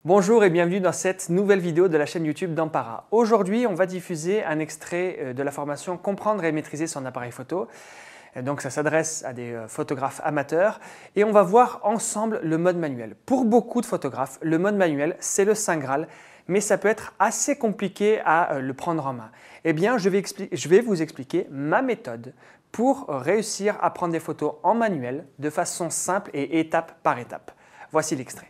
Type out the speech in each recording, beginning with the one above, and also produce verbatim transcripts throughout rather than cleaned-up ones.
Bonjour et bienvenue dans cette nouvelle vidéo de la chaîne YouTube d'Ampara. Aujourd'hui, on va diffuser un extrait de la formation Comprendre et maîtriser son appareil photo. Donc ça s'adresse à des photographes amateurs et on va voir ensemble le mode manuel. Pour beaucoup de photographes, le mode manuel, c'est le Saint Graal, mais ça peut être assez compliqué à le prendre en main. Eh bien, je vais, je vais vous expliquer ma méthode pour réussir à prendre des photos en manuel de façon simple et étape par étape. Voici l'extrait.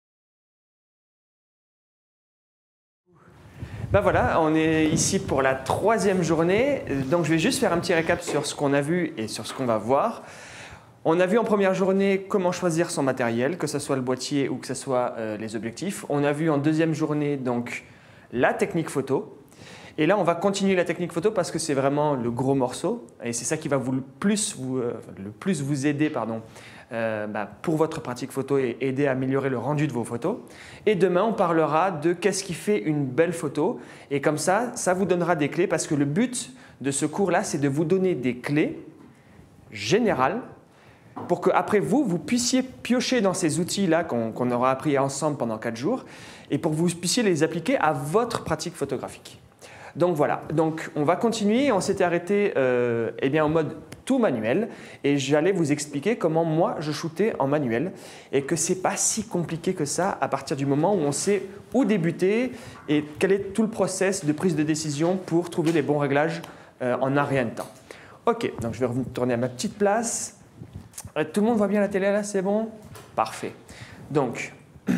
Ben voilà, on est ici pour la troisième journée, donc je vais juste faire un petit récap sur ce qu'on a vu et sur ce qu'on va voir. On a vu en première journée comment choisir son matériel, que ce soit le boîtier ou que ce soit euh, les objectifs. On a vu en deuxième journée donc la technique photo. Et là, on va continuer la technique photo parce que c'est vraiment le gros morceau et c'est ça qui va vous le plus vous, euh, le plus vous aider pardon, euh, bah, pour votre pratique photo et aider à améliorer le rendu de vos photos. Et demain, on parlera de qu'est-ce qui fait une belle photo et comme ça, ça vous donnera des clés parce que le but de ce cours-là, c'est de vous donner des clés générales pour qu'après vous, vous puissiez piocher dans ces outils-là qu'on qu'on aura appris ensemble pendant quatre jours et pour que vous puissiez les appliquer à votre pratique photographique. Donc voilà, donc on va continuer. On s'était arrêté euh, eh bien, en mode tout manuel et j'allais vous expliquer comment moi je shootais en manuel et que ce n'est pas si compliqué que ça à partir du moment où on sait où débuter et quel est tout le process de prise de décision pour trouver les bons réglages euh, en un rien de temps. Ok, donc je vais retourner à ma petite place. Euh, tout le monde voit bien la télé là, c'est bon? Parfait. Donc,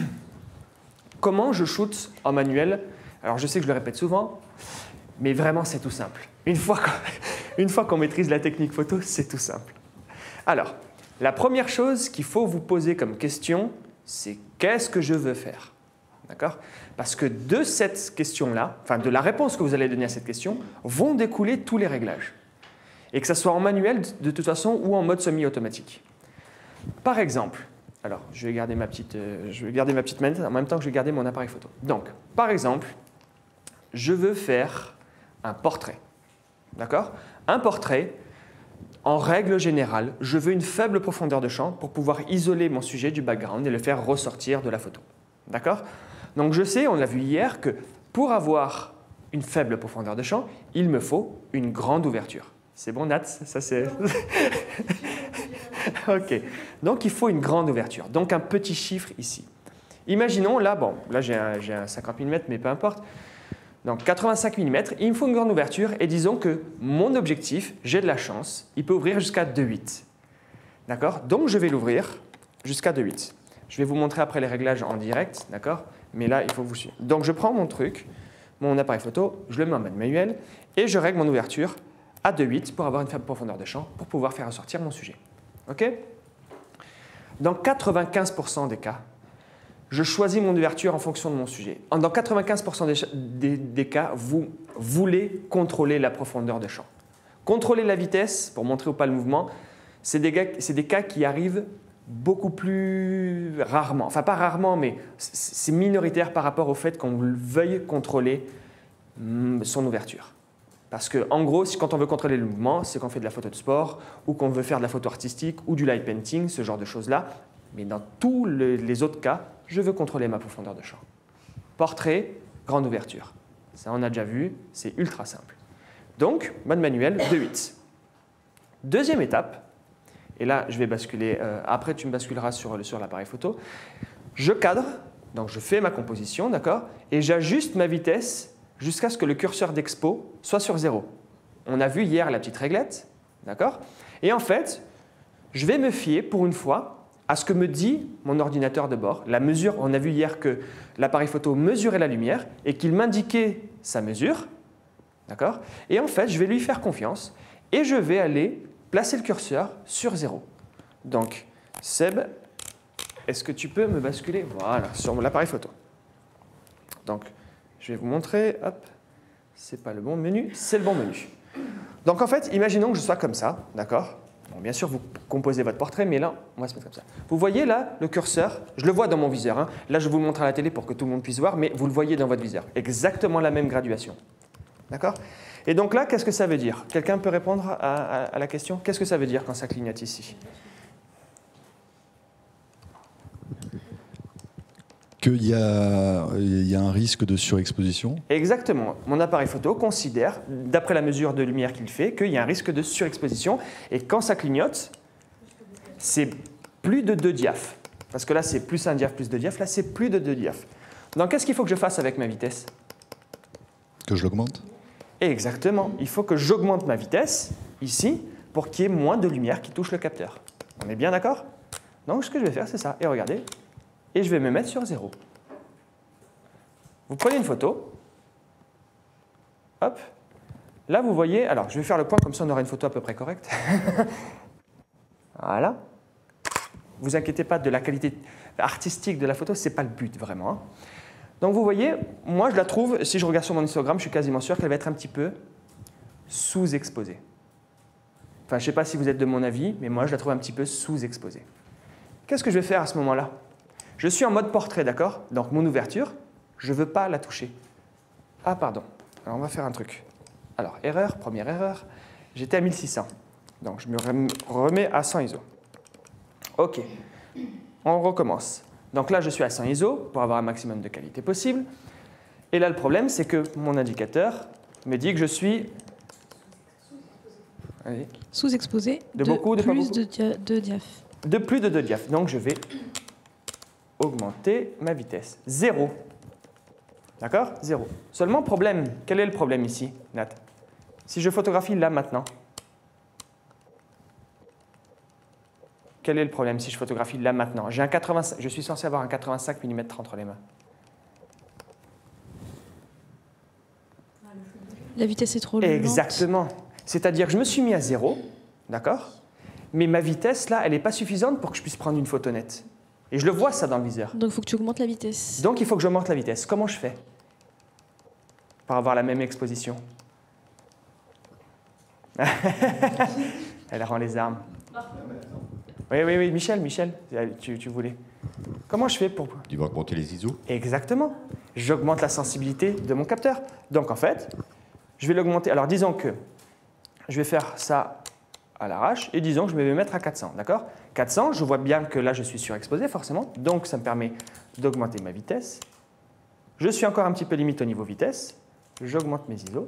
comment je shoot en manuel? Alors je sais que je le répète souvent, mais vraiment c'est tout simple. Une fois qu'on, une fois qu'on maîtrise la technique photo, c'est tout simple. Alors, la première chose qu'il faut vous poser comme question, c'est qu'est-ce que je veux faire? D'accord? Parce que de cette question-là, enfin de la réponse que vous allez donner à cette question, vont découler tous les réglages. Et que ce soit en manuel de toute façon ou en mode semi-automatique. Par exemple, alors je vais garder ma petite, euh, je vais garder ma petite manette en même temps que je vais garder mon appareil photo. Donc, par exemple, je veux faire un portrait. D'accord? Un portrait, en règle générale, je veux une faible profondeur de champ pour pouvoir isoler mon sujet du background et le faire ressortir de la photo. D'accord? Donc je sais, on l'a vu hier, que pour avoir une faible profondeur de champ, il me faut une grande ouverture. C'est bon, Nat? Ça c'est. Ok. Donc il faut une grande ouverture. Donc un petit chiffre ici. Imaginons, là, bon, là j'ai un, j'ai un cinquante millimètres, mais peu importe. Donc quatre-vingt-cinq millimètres, il me faut une grande ouverture et disons que mon objectif, j'ai de la chance, il peut ouvrir jusqu'à deux virgule huit. D'accord? Donc je vais l'ouvrir jusqu'à deux virgule huit. Je vais vous montrer après les réglages en direct, d'accord? Mais là, il faut que vous suiviez. Donc je prends mon truc, mon appareil photo, je le mets en mode manuel et je règle mon ouverture à deux virgule huit pour avoir une faible profondeur de champ pour pouvoir faire ressortir mon sujet. OK? Dans quatre-vingt-quinze pour cent des cas, je choisis mon ouverture en fonction de mon sujet. Dans quatre-vingt-quinze pour cent des, des, des cas, vous voulez contrôler la profondeur de champ. Contrôler la vitesse, pour montrer ou pas le mouvement, c'est des, des cas qui arrivent beaucoup plus rarement. Enfin, pas rarement, mais c'est minoritaire par rapport au fait qu'on veuille contrôler son ouverture. Parce qu'en gros, quand on veut contrôler le mouvement, c'est qu'on fait de la photo de sport ou qu'on veut faire de la photo artistique ou du light painting, ce genre de choses-là. Mais dans tous les autres cas, je veux contrôler ma profondeur de champ. Portrait, grande ouverture. Ça, on a déjà vu, c'est ultra simple. Donc, mode manuel, deux virgule huit. Deuxième étape, et là, je vais basculer, euh, après tu me basculeras sur, sur l'appareil photo. Je cadre, donc je fais ma composition, d'accord, et j'ajuste ma vitesse jusqu'à ce que le curseur d'expo soit sur zéro. On a vu hier la petite réglette, d'accord? Et en fait, je vais me fier pour une fois à ce que me dit mon ordinateur de bord. La mesure, on a vu hier que l'appareil photo mesurait la lumière et qu'il m'indiquait sa mesure. D'accord? Et en fait, je vais lui faire confiance et je vais aller placer le curseur sur zéro. Donc, Seb, est-ce que tu peux me basculer? Voilà, sur l'appareil photo. Donc, je vais vous montrer. Hop, c'est pas le bon menu, c'est le bon menu. Donc, en fait, imaginons que je sois comme ça, d'accord? Bon, bien sûr, vous composez votre portrait, mais là, on va se mettre comme ça. Vous voyez là le curseur? Je le vois dans mon viseur. Hein. Là, je vous le montre à la télé pour que tout le monde puisse voir, mais vous le voyez dans votre viseur. Exactement la même graduation. D'accord? Et donc là, qu'est-ce que ça veut dire? Quelqu'un peut répondre à, à, à la question? Qu'est-ce que ça veut dire quand ça clignote ici? Qu'il y a, il y a un risque de surexposition? Exactement. Mon appareil photo considère, d'après la mesure de lumière qu'il fait, qu'il y a un risque de surexposition. Et quand ça clignote, c'est plus de deux diaphes. Parce que là, c'est plus un diaphe, plus deux diaphes. Là, c'est plus de deux diaphes. Donc, qu'est-ce qu'il faut que je fasse avec ma vitesse? Que je l'augmente? Exactement. Il faut que j'augmente ma vitesse, ici, pour qu'il y ait moins de lumière qui touche le capteur. On est bien d'accord? Donc, ce que je vais faire, c'est ça. Et regardez. Et je vais me mettre sur zéro. Vous prenez une photo. Hop. Là, vous voyez... Alors, je vais faire le point, comme ça, on aura une photo à peu près correcte. Voilà. Vous inquiétez pas de la qualité artistique de la photo, ce n'est pas le but, vraiment. Hein. Donc, vous voyez, moi, je la trouve, si je regarde sur mon histogramme, je suis quasiment sûr qu'elle va être un petit peu sous-exposée. Enfin, je ne sais pas si vous êtes de mon avis, mais moi, je la trouve un petit peu sous-exposée. Qu'est-ce que je vais faire à ce moment-là? Je suis en mode portrait, d'accord? Donc, mon ouverture, je ne veux pas la toucher. Ah, pardon. Alors, on va faire un truc. Alors, erreur, première erreur. J'étais à mille six cents. Donc, je me remets à cent I S O. OK. On recommence. Donc là, je suis à cent I S O pour avoir un maximum de qualité possible. Et là, le problème, c'est que mon indicateur me dit que je suis... Sous-exposé de, de beaucoup, de plus pas de, dia de diaph. De plus de deux diaphes. Donc, je vais augmenter ma vitesse. Zéro. D'accord? Zéro. Seulement, problème. Quel est le problème ici, Nat? Si je photographie là, maintenant, quel est le problème si je photographie là, maintenant? J'ai un quatre-vingt-cinq, je suis censé avoir un quatre-vingt-cinq millimètres entre les mains. La vitesse est trop lente. Exactement. C'est-à-dire que je me suis mis à zéro, d'accord? Mais ma vitesse, là, elle n'est pas suffisante pour que je puisse prendre une photo nette. Et je le vois, ça, dans le viseur. Donc, il faut que tu augmentes la vitesse. Donc, il faut que j'augmente la vitesse. Comment je fais pour avoir la même exposition? Elle rend les armes. Oui, oui, oui, Michel, Michel, tu, tu voulais. Comment je fais pour... Tu vas augmenter les I S O? Exactement. J'augmente la sensibilité de mon capteur. Donc, en fait, je vais l'augmenter. Alors, disons que je vais faire ça à l'arrache et disons que je vais me mettre à quatre cents, d'accord? quatre cents, je vois bien que là, je suis surexposé, forcément. Donc, ça me permet d'augmenter ma vitesse. Je suis encore un petit peu limite au niveau vitesse. J'augmente mes I S O.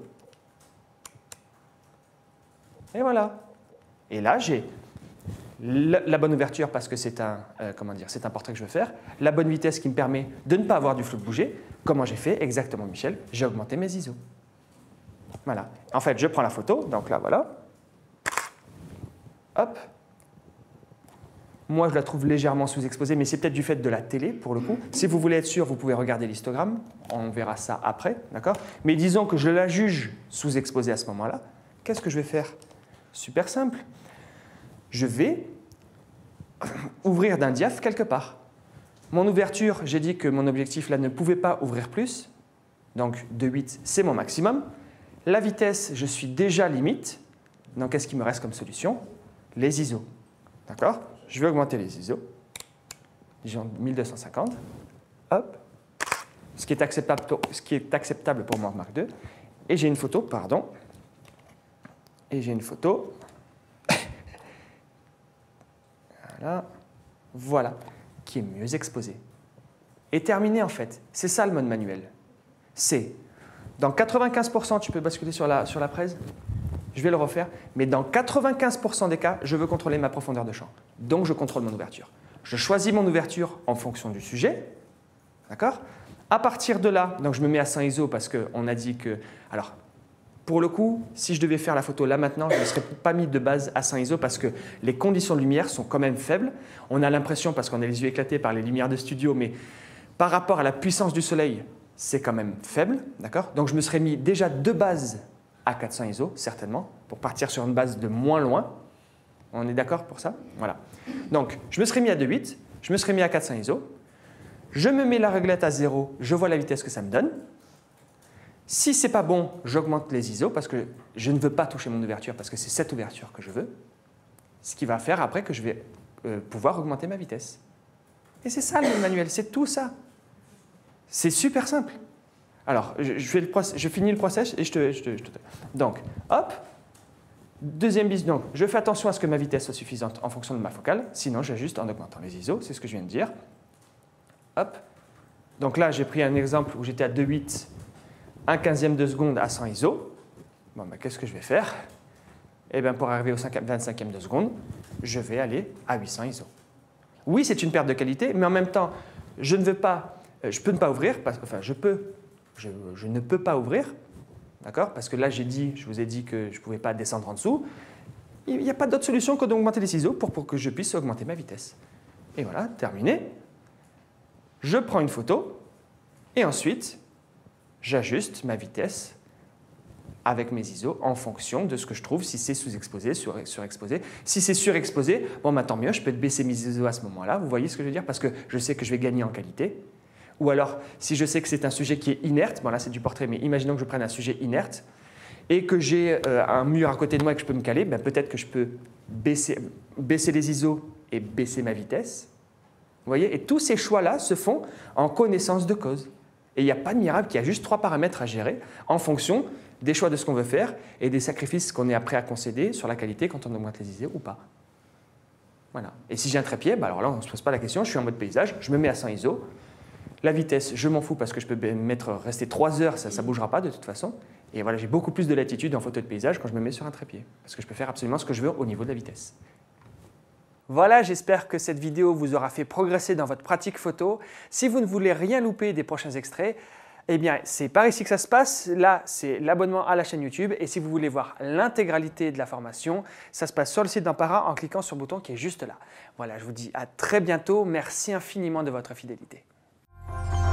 Et voilà. Et là, j'ai la, la bonne ouverture parce que c'est un, euh, comment dire, c'est un portrait que je veux faire. La bonne vitesse qui me permet de ne pas avoir du flou de bouger. Comment j'ai fait? Exactement, Michel. J'ai augmenté mes I S O. Voilà. En fait, je prends la photo. Donc là, voilà. Hop. Moi, je la trouve légèrement sous-exposée, mais c'est peut-être du fait de la télé, pour le coup. Si vous voulez être sûr, vous pouvez regarder l'histogramme. On verra ça après, d'accord? Mais disons que je la juge sous-exposée à ce moment-là. Qu'est-ce que je vais faire? Super simple. Je vais ouvrir d'un diaph quelque part. Mon ouverture, j'ai dit que mon objectif là ne pouvait pas ouvrir plus. Donc, deux virgule huit, c'est mon maximum. La vitesse, je suis déjà limite. Donc, qu'est-ce qui me reste comme solution? Les I S O. D'accord? Je vais augmenter les I S O. Disons mille deux cent cinquante. Hop. Ce qui est acceptable pour, ce qui est acceptable pour moi, Mark deux. Et j'ai une photo, pardon. Et j'ai une photo. Voilà. Voilà. Qui est mieux exposée. Et terminée, en fait. C'est ça le mode manuel. C'est, dans quatre-vingt-quinze pour cent, tu peux basculer sur la, sur la presse. Je vais le refaire. Mais dans quatre-vingt-quinze pour cent des cas, je veux contrôler ma profondeur de champ. Donc, je contrôle mon ouverture. Je choisis mon ouverture en fonction du sujet. D'accord? À partir de là, donc je me mets à cent I S O parce qu'on a dit que... Alors, pour le coup, si je devais faire la photo là maintenant, je ne serais pas mis de base à cent I S O parce que les conditions de lumière sont quand même faibles. On a l'impression, parce qu'on a les yeux éclatés par les lumières de studio, mais par rapport à la puissance du soleil, c'est quand même faible. D'accord? Donc, je me serais mis déjà de base à quatre cents I S O, certainement, pour partir sur une base de moins loin. On est d'accord pour ça? Voilà. Donc, je me serais mis à deux virgule huit, je me serais mis à quatre cents I S O, je me mets la réglette à zéro, je vois la vitesse que ça me donne. Si ce n'est pas bon, j'augmente les I S O parce que je ne veux pas toucher mon ouverture parce que c'est cette ouverture que je veux. Ce qui va faire après que je vais euh, pouvoir augmenter ma vitesse. Et c'est ça le manuel, c'est tout ça. C'est super simple. Alors, je, je, fais le process, je finis le process et je te, je te, je te... Donc, hop. Deuxième bis, donc, je fais attention à ce que ma vitesse soit suffisante en fonction de ma focale. Sinon, j'ajuste en augmentant les I S O, c'est ce que je viens de dire. Hop. Donc là, j'ai pris un exemple où j'étais à deux virgule huit, un quinzième de seconde à cent I S O. Bon, ben, qu'est-ce que je vais faire? Eh bien, pour arriver au vingt-cinquième de seconde, je vais aller à huit cents I S O. Oui, c'est une perte de qualité, mais en même temps, je ne veux pas, je peux ne pas ouvrir, parce, enfin, je peux, je, je ne peux pas ouvrir, d'accord? Parce que là, j'ai dit, je vous ai dit que je ne pouvais pas descendre en dessous. Il n'y a pas d'autre solution que d'augmenter les ciseaux pour, pour que je puisse augmenter ma vitesse. Et voilà, terminé. Je prends une photo et ensuite, j'ajuste ma vitesse avec mes I S O en fonction de ce que je trouve, si c'est sous-exposé, sur, surexposé. Si c'est surexposé, bon, bah, tant mieux, je peux baisser mes I S O à ce moment-là. Vous voyez ce que je veux dire? Parce que je sais que je vais gagner en qualité. Ou alors, si je sais que c'est un sujet qui est inerte, bon là c'est du portrait, mais imaginons que je prenne un sujet inerte et que j'ai euh, un mur à côté de moi et que je peux me caler, ben, peut-être que je peux baisser, baisser les I S O et baisser ma vitesse. Vous voyez? Et tous ces choix-là se font en connaissance de cause. Et il n'y a pas de miracle, il y a juste trois paramètres à gérer en fonction des choix de ce qu'on veut faire et des sacrifices qu'on est prêt à concéder sur la qualité quand on augmente les I S O ou pas. Voilà. Et si j'ai un trépied, bah alors là, on ne se pose pas la question, je suis en mode paysage, je me mets à cent I S O. La vitesse, je m'en fous parce que je peux mettre, rester trois heures, ça ne bougera pas de toute façon. Et voilà, j'ai beaucoup plus de latitude en photo de paysage quand je me mets sur un trépied. Parce que je peux faire absolument ce que je veux au niveau de la vitesse. Voilà, j'espère que cette vidéo vous aura fait progresser dans votre pratique photo. Si vous ne voulez rien louper des prochains extraits, eh bien, c'est par ici que ça se passe. Là, c'est l'abonnement à la chaîne YouTube. Et si vous voulez voir l'intégralité de la formation, ça se passe sur le site d'Ampara en cliquant sur le bouton qui est juste là. Voilà, je vous dis à très bientôt. Merci infiniment de votre fidélité.